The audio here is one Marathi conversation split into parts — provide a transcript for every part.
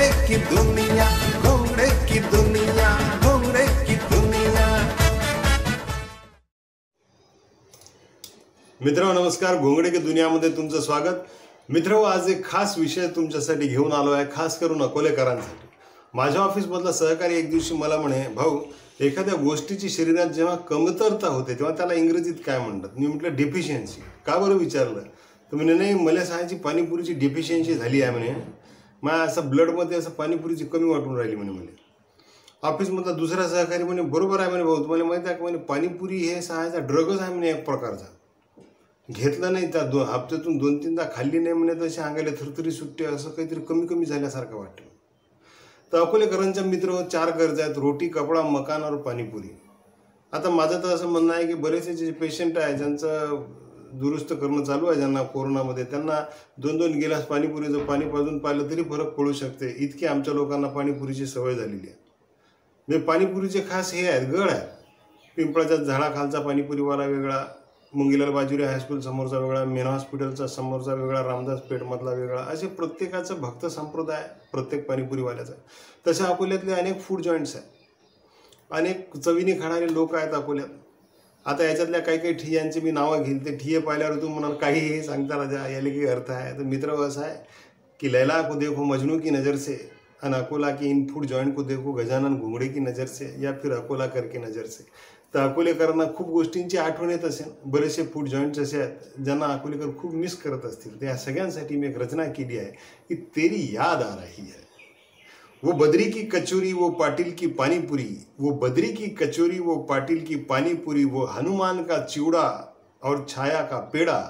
की दुनिया, घोंगडे की दुनिया, घोंगडे की दुनिया। मित्रांनो नमस्कार, घोंगडे की दुनियामध्ये तुमचं स्वागत। मित्रांनो आज एक खास विषय तुमच्यासाठी घेऊन आलो आहे, खास करून अकोलेकरांसाठी। माझ्या ऑफिसमधला सहकारी एक दिवशी मला म्हणे, भाऊ एखाद्या गोष्टीची शरीरात जेव्हा कमतरता होते तेव्हा त्याला इंग्रजीत काय म्हणतात? मी म्हटलं डेफिशियन्सी। का बरं विचारलं तर म्हणे नाही, मला सांगायची पाणीपुरीची डेफिशियन्सी झाली आहे म्हणे, मला असं ब्लडमध्ये असं पाणीपुरीची कमी वाटून राहिली म्हणे मला। ऑफिसमधला दुसरा सहकारी म्हणे बरोबर आहे म्हणे भाऊ, तुम्हाला माहिती आहे का म्हणे पाणीपुरी हे सहायचा ड्रगच आहे म्हणे एक प्रकारचा, घेतलं नाही त्या हप्त्यातून 2-3दा खाल्ली नाही म्हणे तशी अंगाला थरथरी सुट्टे, असं काहीतरी कमी कमी झाल्यासारखं वाटतं। तर अकोलेकरांच्या मित्र 4 गरजा आहेत, रोटी, कपडा, मकान और पाणीपुरी। आता माझं तर असं म्हणणं आहे की बरेचसे जे पेशंट आहे ज्यांचं दुरुस्त करणं चालू आहे, ज्यांना कोरोनामध्ये, त्यांना 2-2 गिलास पाणीपुरीचं पाणी पाजून पाहिलं तरी फरक पडू शकते, इतकी आमच्या लोकांना पाणीपुरीची सवय झालेली आहे। म्हणजे पाणीपुरीचे खास हे आहेत, गड आहे। पिंपळाच्या झाडाखालचा पाणीपुरीवाला वेगळा, मुंगीलाल बाजुरी हायस्कूल समोरचा वेगळा, मेन हॉस्पिटलचा समोरचा वेगळा, रामदास पेठमधला वेगळा, असे प्रत्येकाचं भक्त संप्रदाय प्रत्येक पाणीपुरीवाल्याचा। तशा अकोल्यातले अनेक फूड जॉईंट्स आहेत, अनेक चवीने खाणारे लोक आहेत अकोल्यात। आता याच्यातल्या काही ठियांची मी नावं घेईल, ते ठिये पाहिल्यावर तुम्ही म्हणाल काही हे सांगता राजा, याला काही अर्थ आहे? तर मित्र असं आहे की लैला को देखो मजनू की नज़र से, अन अकोला की इन फूड जॉइंट को देखो गजानन घोंगडे की नज़र से, या फिर अकोला करके नज़र से। तर अकोलेकरांना खूप गोष्टींची आठवण येत असेल, बरेचसे फूड जॉईंट्स असे आहेत ज्यांना अकोलेकर खूप मिस करत असतील। त्या सगळ्यांसाठी मी एक रचना केली आहे की तेरी याद आ रही है। वो बद्री की कचोरी, वो पाटिल की पानीपुरी, वो बद्री की कचोरी, वो पाटिल की पानीपुरी, वो हनुमान का चिवड़ा और छाया का पेड़ा,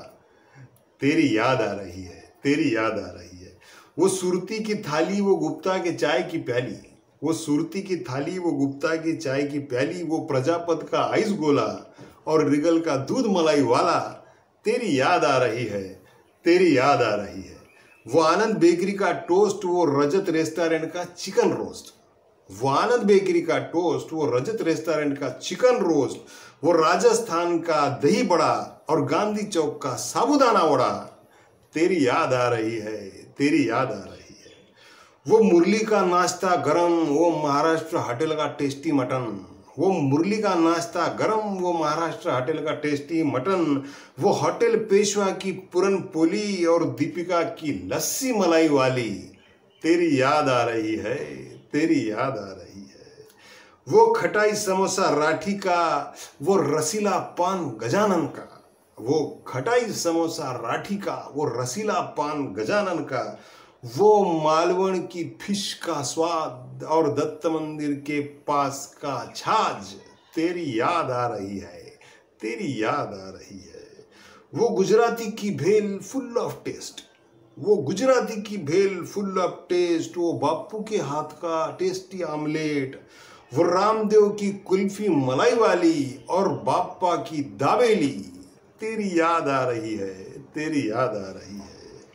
तेरी याद आ रही है, तेरी याद आ रही है। वो सुरती की थाली, वो गुप्ता के चाय की प्याली, वो सुरती की थाली, वो गुप्ता की चाय की प्याली, वो प्रजापत का आइस गोला और रिगल का दूध मलाई वाला, तेरी याद आ रही है, तेरी याद आ रही है। वो आनंद बेकरी का टोस्ट, वो रजत रेस्टोरेंट का चिकन रोस्ट, वो आनंद बेकरी का टोस्ट, वो रजत रेस्टोरेंट का चिकन रोस्ट, वो राजस्थान का दही बड़ा और गांधी चौक का साबुदाना वड़ा, तेरी याद आ रही है, तेरी याद आ रही है। वो मुरली का नाश्ता गरम, वो महाराष्ट्र होटल का टेस्टी मटन, वो मुरली का नाश्ता गरम, वो महाराष्ट्र होटल का टेस्टी मटन, वो होटल पेशवा की पूरन पोली और दीपिका की लस्सी मलाई वाली, तेरी याद आ रही है, तेरी याद आ रही है। वो खटाई समोसा राठी का, वो रसीला पान गजानन का, वो खटाई समोसा राठी का, वो रसीला पान गजानन का, वो मालवण की फिश का स्वाद और दत्त मंदिर के पास का छाछ, तेरी याद आ रही है, तेरी याद आ रही है। वो गुजराती की भेल फुल ऑफ टेस्ट, वो गुजराती की भेल फुल ऑफ टेस्ट, वो बापू के हाथ का टेस्टी आमलेट, वो रामदेव की कुल्फी मलाई वाली और बाप्पा की दाबेली, तेरी याद आ रही है, तेरी याद आ रही है।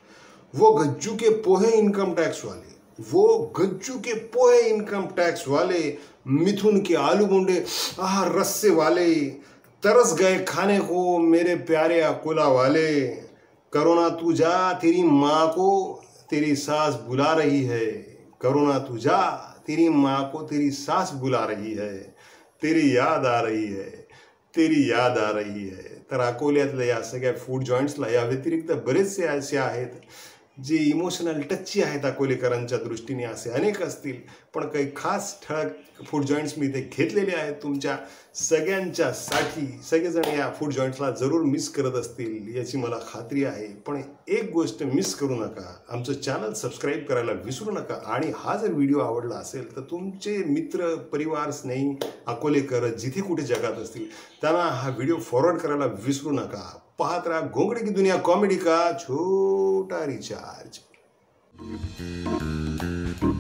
वो गज्जू के पोहे इनकम टैक्स वाले, वो गज्जू के पोहे इनकम टैक्स वाले, मिथुन के आलू बुंडे आह रस्से वाले, तरस गए खाने को मेरे प्यारे अकोला वाले, करोना तू जा तेरी माँ को तेरी सास बुला रही है, करोना तू जा तेरी माँ को तेरी सास बुला रही है, तेरी याद आ रही है, तेरी याद आ रही है। तर अकोल्यातल्या या सगळ्या फूड जॉईंट्सला या व्यतिरिक्त बरेचसे असे आहेत जे इमोशनल टच्ची आहेत अकोलेकरांच्या दृष्टीने, असे अनेक असतील, पण काही खास ठळक फूड जॉईंट्स मी इथे घेतलेले आहेत तुमच्या सगळ्यांच्यासाठी। सगळेजण या फूड जॉईंट्सला जरूर मिस करत असतील याची मला खात्री आहे, पण एक गोष्ट मिस करू नका, आमचं चॅनल सबस्क्राईब करायला विसरू नका। आणि हा जर व्हिडिओ आवडला असेल तर तुमचे मित्र, परिवार, स्नेही अकोलेकर जिथे कुठे जगात असतील त्यांना हा व्हिडिओ फॉरवर्ड करायला विसरू नका। पाहत रहा घोंगडे की दुनिया कॉमेडी का छोटा रिचार्ज।